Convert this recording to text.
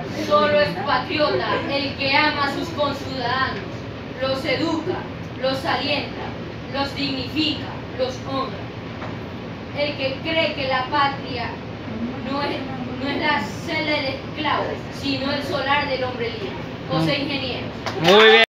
Solo es patriota el que ama a sus conciudadanos, los educa, los alienta, los dignifica, los honra. El que cree que la patria no es la celda del esclavo, sino el solar del hombre libre. José Ingeniero. Muy bien.